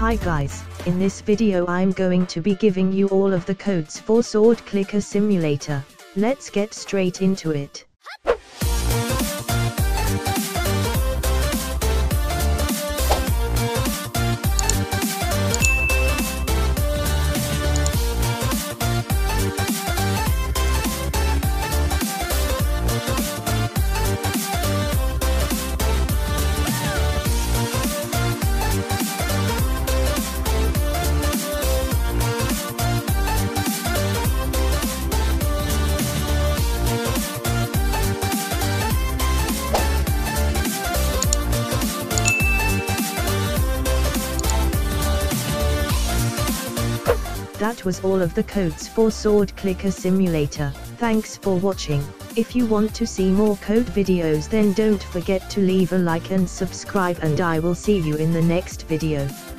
Hi guys, in this video I'm going to be giving you all of the codes for Sword Clicker Simulator. Let's get straight into it. That was all of the codes for Sword Clicker Simulator. Thanks for watching. If you want to see more code videos, then don't forget to leave a like and subscribe, and I will see you in the next video.